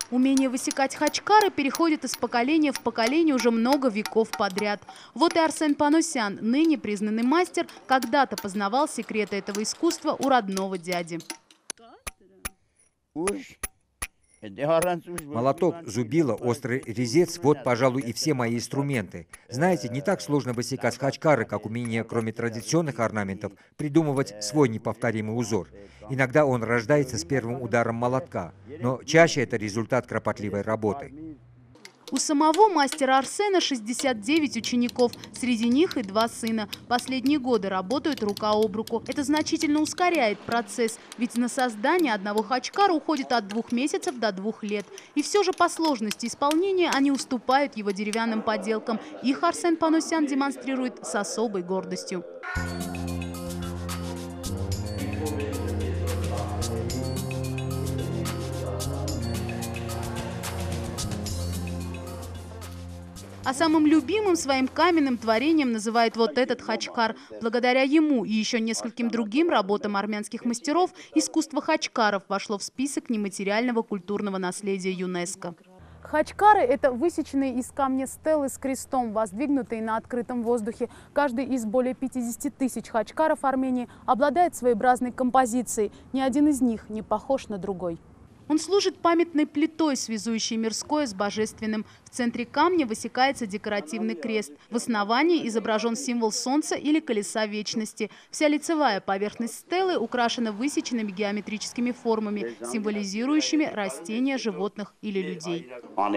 Умение высекать хачкары переходит из поколения в поколение уже много веков подряд. Вот и Арсен Паносян, ныне признанный мастер, когда-то познавал секреты этого искусства у родного дяди. Молоток, зубило, острый резец – вот, пожалуй, и все мои инструменты. Знаете, не так сложно высекать хачкары, как умение, кроме традиционных орнаментов, придумывать свой неповторимый узор. Иногда он рождается с первым ударом молотка, но чаще это результат кропотливой работы. У самого мастера Арсена 69 учеников, среди них и 2 сына. Последние годы работают рука об руку. Это значительно ускоряет процесс, ведь на создание одного хачкара уходит от 2 месяцев до 2 лет. И все же по сложности исполнения они уступают его деревянным поделкам. Их Арсен Паносян демонстрирует с особой гордостью. А самым любимым своим каменным творением называет вот этот хачкар. Благодаря ему и еще нескольким другим работам армянских мастеров искусство хачкаров вошло в список нематериального культурного наследия ЮНЕСКО. Хачкары – это высеченные из камня стелы с крестом, воздвигнутые на открытом воздухе. Каждый из более 50 тысяч хачкаров Армении обладает своеобразной композицией. Ни один из них не похож на другой. Он служит памятной плитой, связующей мирское с божественным. В центре камня высекается декоративный крест. В основании изображен символ солнца или колеса вечности. Вся лицевая поверхность стелы украшена высеченными геометрическими формами, символизирующими растения, животных или людей.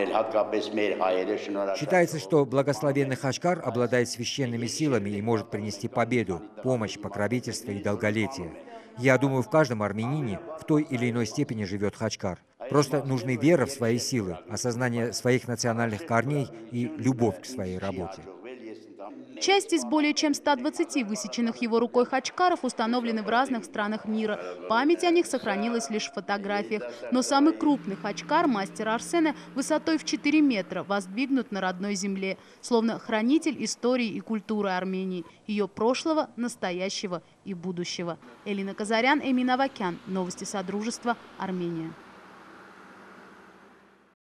Считается, что благословенный хачкар обладает священными силами и может принести победу, помощь, покровительство и долголетие. Я думаю, в каждом армянине в той или иной степени живет хачкар. Просто нужны вера в свои силы, осознание своих национальных корней и любовь к своей работе. Часть из более чем 120 высеченных его рукой хачкаров установлены в разных странах мира. Память о них сохранилась лишь в фотографиях. Но самый крупный хачкар мастера Арсена высотой в 4 метра воздвигнут на родной земле, словно хранитель истории и культуры Армении, ее прошлого, настоящего и будущего. Элина Казарян, Эмин Авакян. Новости Содружества. Армения.